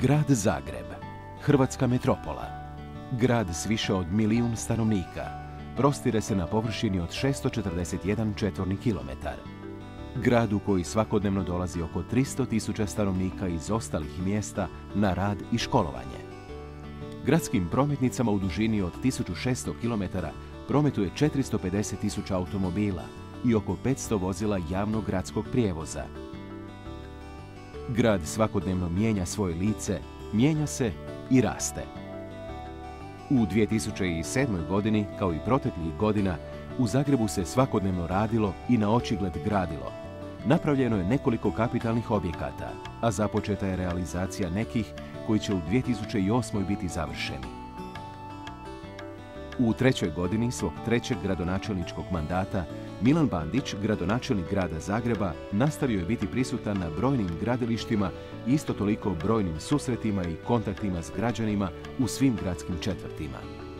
Grad Zagreb, hrvatska metropola. Grad s više od 1 milijun stanovnika. Prostire se na površini od 641 četvorni kilometar. Grad u koji svakodnevno dolazi oko 300.000 stanovnika iz ostalih mjesta na rad i školovanje. Gradskim prometnicama u dužini od 1600 km prometuje 450.000 automobila i oko 500 vozila javnog gradskog prijevoza. Grad svakodnevno mijenja svoje lice, mijenja se i raste. U 2007. godini, kao i proteklih godina, u Zagrebu se svakodnevno radilo i na očigled gradilo. Napravljeno je nekoliko kapitalnih objekata, a započeta je realizacija nekih koji će u 2008. biti završeni. U trećoj godini svog trećeg gradonačelničkog mandata Milan Bandić, gradonačelnik grada Zagreba, nastavio je biti prisutan na brojnim gradilištima i isto toliko brojnim susretima i kontaktima s građanima u svim gradskim četvrtima.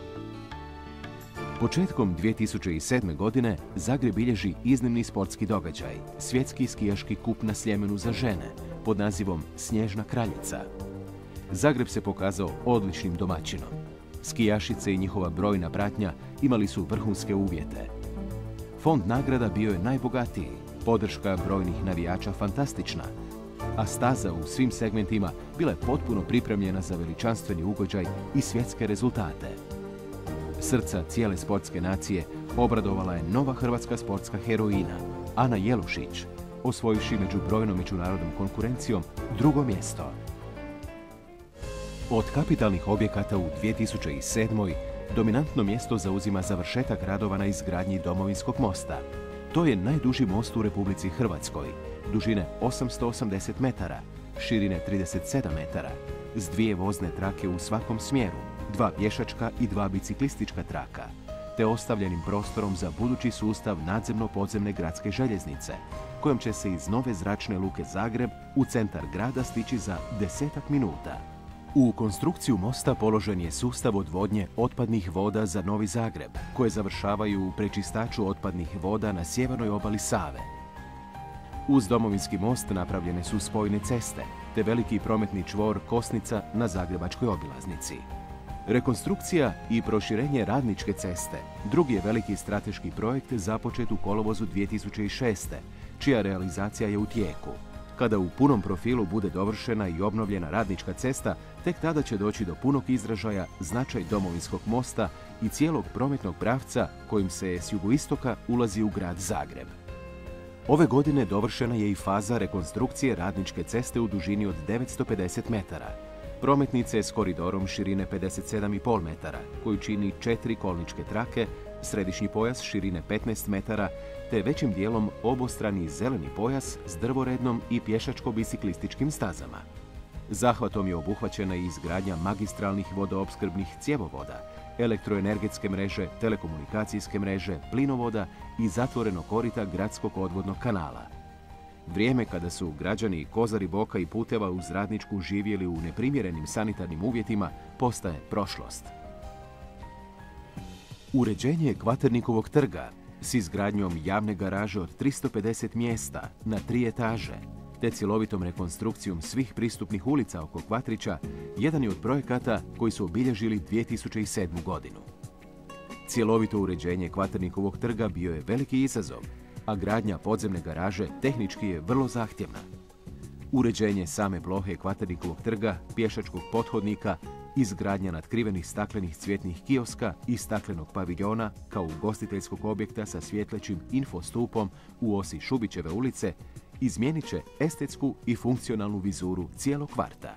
Početkom 2007. godine Zagreb bilježi iznimni sportski događaj, svjetski skijaški kup na Sljemenu za žene pod nazivom Snježna kraljica. Zagreb se pokazao odličnim domaćinom. Skijašice i njihova brojna pratnja imali su vrhunske uvjete. Fond nagrada bio je najbogatiji, podrška brojnih navijača fantastična, a staza u svim segmentima bila je potpuno pripremljena za veličanstveni ugođaj i svjetske rezultate. Srca cijele sportske nacije obradovala je nova hrvatska sportska heroina, Ana Jelušić, osvojivši među brojnom međunarodnom konkurencijom drugo mjesto. Od kapitalnih objekata u 2007. dominantno mjesto zauzima završetak radova na izgradnji Domovinskog mosta. To je najduži most u Republici Hrvatskoj, dužine 880 metara, širine 37 metara, s 2 vozne trake u svakom smjeru, 2 pješačka i 2 biciklistička traka, te ostavljenim prostorom za budući sustav nadzemno-podzemne gradske željeznice, kojom će se iz nove zračne luke Zagreb u centar grada stići za 10-ak minuta. U konstrukciju mosta položen je sustav odvodnje otpadnih voda za Novi Zagreb, koje završavaju u prečistaču otpadnih voda na sjevernoj obali Save. Uz Domovinski most napravljene su spojne ceste, te veliki prometni čvor Kosnica na zagrebačkoj obilaznici. Rekonstrukcija i proširenje Radničke ceste drugi je veliki strateški projekt započet u kolovozu 2006. čija realizacija je u tijeku. Kada u punom profilu bude dovršena i obnovljena Radnička cesta, tek tada će doći do punog izražaja značaj Domovinskog mosta i cijelog prometnog pravca kojim se s jugoistoka ulazi u grad Zagreb. Ove godine dovršena je i faza rekonstrukcije Radničke ceste u dužini od 950 metara. Prometnice s koridorom širine 57,5 metara, koju čini 4 kolničke trake, središnji pojas širine 15 metara, te većim dijelom obostrani zeleni pojas s drvorednom i pješačko-biciklističkim stazama. Zahvatom je obuhvaćena i izgradnja magistralnih vodoopskrbnih cjevovoda, elektroenergetske mreže, telekomunikacijske mreže, plinovoda i zatvorenog korita gradskog odvodnog kanala. Vrijeme kada su građani Kozari boka i puteva uz Radničku živjeli u neprimjerenim sanitarnim uvjetima postaje prošlost. Uređenje Kvaternikovog trga s izgradnjom javne garaže od 350 mjesta na 3 etaže, te cjelovitom rekonstrukcijom svih pristupnih ulica oko Kvatrića, jedan je od projekata koji su obilježili 2007. godinu. Cjelovito uređenje Kvaternikovog trga bio je veliki izazov, a gradnja podzemne garaže tehnički je vrlo zahtjevna. Uređenje same plohe Kvaternikovog trga, pješačkog pothodnika, izgradnja natkrivenih staklenih cvjetnih kioska i staklenog paviljona kao ugostiteljskog objekta sa svjetlećim infostupom u osi Šubićeve ulice izmijenit će estetsku i funkcionalnu vizuru cijelog kvarta.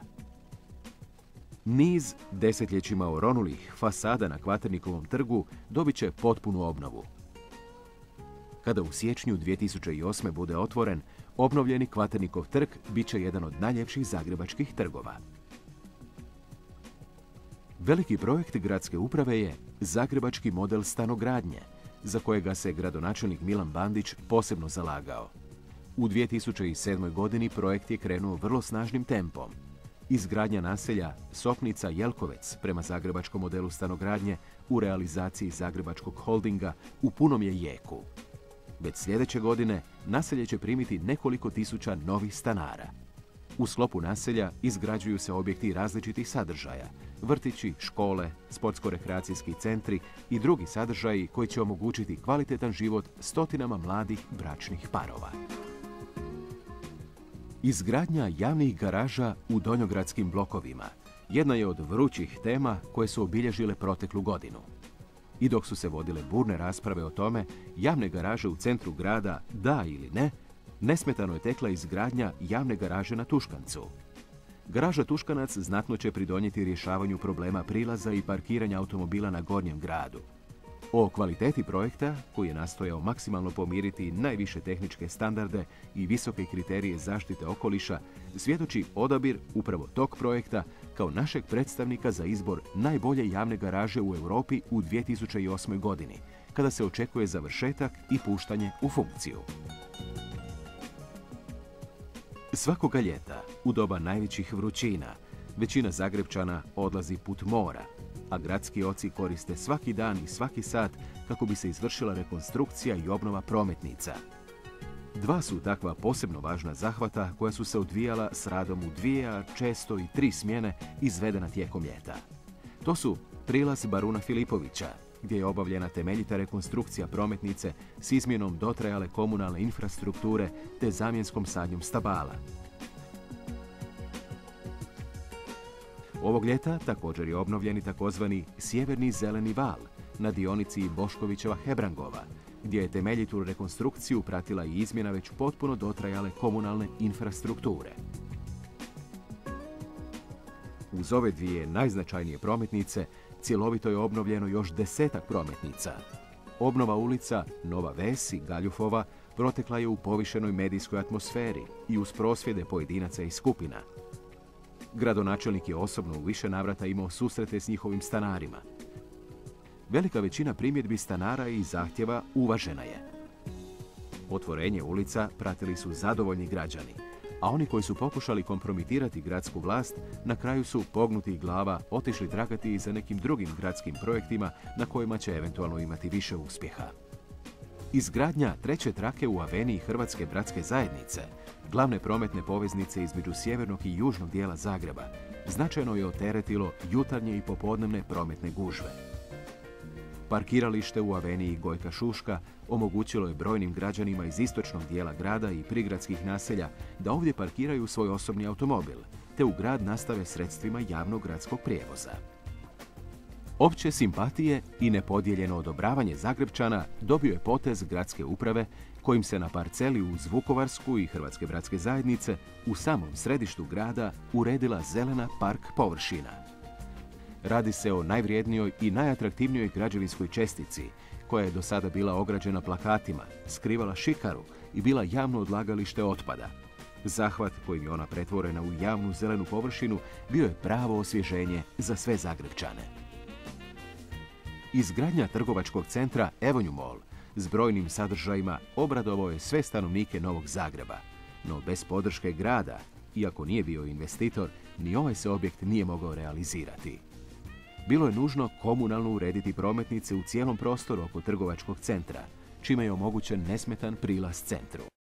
Niz desetljećima oronulih fasada na Kvaternikovom trgu dobit će potpunu obnovu. Kada u siječnju 2008. bude otvoren, obnovljeni Kvaternikov trg bit će jedan od najljepših zagrebačkih trgova. Veliki projekt gradske uprave je zagrebački model stanogradnje, za kojega se gradonačelnik Milan Bandić posebno zalagao. U 2007. godini projekt je krenuo vrlo snažnim tempom. Izgradnja naselja Sopnica-Jelkovec prema zagrebačkom modelu stanogradnje u realizaciji Zagrebačkog holdinga u punom je jeku. Već sljedeće godine naselje će primiti nekoliko tisuća novih stanara. U sklopu naselja izgrađuju se objekti različitih sadržaja, vrtići, škole, sportsko-rekreacijski centri i drugi sadržaji koji će omogućiti kvalitetan život stotinama mladih bračnih parova. Izgradnja javnih garaža u donjogradskim blokovima jedna je od vrućih tema koje su obilježile proteklu godinu. I dok su se vodile burne rasprave o tome, javne garaže u centru grada, da ili ne, nesmetano je tekla izgradnja javne garaže na Tuškancu. Garaža Tuškanac znatno će pridonijeti rješavanju problema prilaza i parkiranja automobila na Gornjem gradu. O kvaliteti projekta, koji je nastojao maksimalno pomiriti najviše tehničke standarde i visoke kriterije zaštite okoliša, svjedoči odabir upravo tog projekta kao našeg predstavnika za izbor najbolje javne garaže u Europi u 2008. godini, kada se očekuje završetak i puštanje u funkciju. Svakoga ljeta, u doba najvećih vrućina, većina Zagrepčana odlazi put mora, a gradski oci koriste svaki dan i svaki sat kako bi se izvršila rekonstrukcija i obnova prometnica. Dva su takva posebno važna zahvata koja su se odvijala s radom u 2, a često i 3 smjene izvedena tijekom ljeta. To su prilaz Baruna Filipovića, gdje je obavljena temeljita rekonstrukcija prometnice s izmjenom dotrajale komunalne infrastrukture te zamjenskom sadnjom stabala. Ovog ljeta također je obnovljeni takozvani Sjeverni zeleni val na dionici Boškovićeva-Hebrangova, gdje je temeljitu rekonstrukciju pratila i izmjena već potpuno dotrajale komunalne infrastrukture. Uz ove dvije najznačajnije prometnice, cjelovito je obnovljeno još 10-ak prometnica. Obnova ulica Nova Ves i Galjufova protekla je u povišenoj medijskoj atmosferi i uz prosvjede pojedinaca i skupina. Gradonačelnik je osobno u više navrata imao susrete s njihovim stanarima. Velika većina primjedbi stanara i zahtjeva uvažena je. Otvorenje ulica pratili su zadovoljni građani, a oni koji su pokušali kompromitirati gradsku vlast, na kraju su pognutih glava otišli tragati i za nekim drugim gradskim projektima na kojima će eventualno imati više uspjeha. Izgradnja treće trake u aveniji Hrvatske bratske zajednice, glavne prometne poveznice između sjevernog i južnog dijela Zagreba, značajno je oteretilo jutarnje i popodnevne prometne gužve. Parkiralište u aveniji Gojka Šuška omogućilo je brojnim građanima iz istočnog dijela grada i prigradskih naselja da ovdje parkiraju svoj osobni automobil, te u grad nastave sredstvima javnog gradskog prijevoza. Opće simpatije i nepodijeljeno odobravanje Zagrepčana dobio je potez gradske uprave kojim se na parceli uz Vukovarsku i Hrvatske bratske zajednice u samom središtu grada uredila zelena park površina. Radi se o najvrijednijoj i najatraktivnijoj građevinskoj čestici koja je do sada bila ograđena plakatima, skrivala šikaru i bila javno odlagalište otpada. Zahvat kojim je ona pretvorena u javnu zelenu površinu bio je pravo osvježenje za sve Zagrepčane. Izgradnja trgovačkog centra Avenue Mall s brojnim sadržajima obradovao je sve stanovnike Novog Zagreba, no bez podrške grada, iako nije bio investitor, ni ovaj se objekt nije mogao realizirati. Bilo je nužno komunalno urediti prometnice u cijelom prostoru oko trgovačkog centra, čime je omogućen nesmetan prilaz centru.